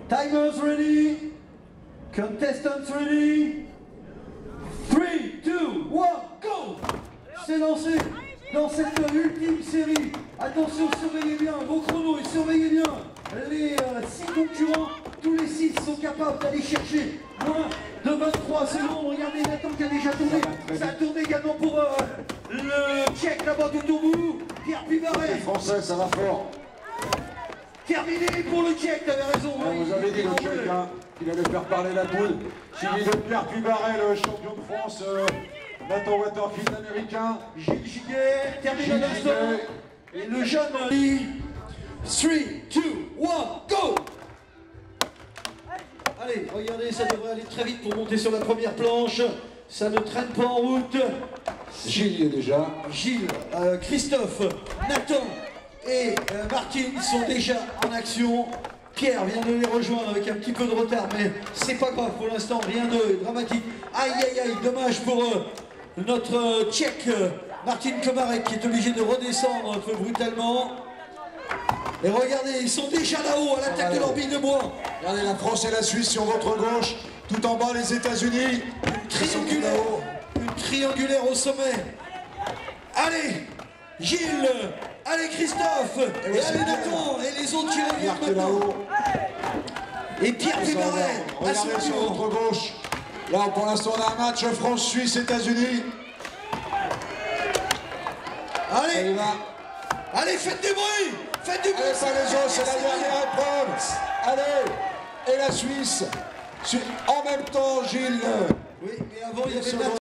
Timers ready? Contestants ready? 3, 2, 1, go! C'est lancé dans cette ultime série. Attention, surveillez bien vos chronos et surveillez bien les 6 concurrents. Tous les 6 sont capables d'aller chercher moins de 23 secondes. Regardez Nathan qui a déjà tourné. Ça a tourné également pour le Tchèque là-bas tout au bout. Pierre Pibaret. Les Français, ça va fort. Terminé pour le Tchèque, t'avais raison. Vous avez dit le Tchèque qu'il allait faire parler la poule. Suivi de Pierre Pibaret, le champion de France, Nathan Waterfield américain. Gilles Giguet, terminé à l'instant. Et le jeune 3, 2, 1, go! Allez, regardez, ça devrait aller très vite pour monter sur la première planche. Ça ne traîne pas en route. Gilles y est déjà. Gilles, Christophe, Nathan et Martine sont déjà en action. Pierre vient de les rejoindre avec un petit peu de retard, mais c'est pas grave pour l'instant, rien de dramatique. Aïe aïe aïe, dommage pour notre Tchèque Martin Komarek qui est obligé de redescendre un peu brutalement. Et regardez, ils sont déjà là-haut à l'attaque de l'orbite de bois. Regardez la France et la Suisse sur votre gauche. Tout en bas les États-Unis. Une triangulaire au sommet. Allez, Gilles, allez Christophe, et allez Nathan, et les autres qui reviennent maintenant. Et Pierre Pibaret, à son regardez sur tour. votre gauche. Là, pour l'instant, on a un match France-Suisse-États-Unis. Allez, allez, faites du bruit, faites du bruit. Allez, pas les autres, c'est la dernière épreuve. Allez, et la Suisse. En même temps, Gilles. Oui, mais avant, il y avait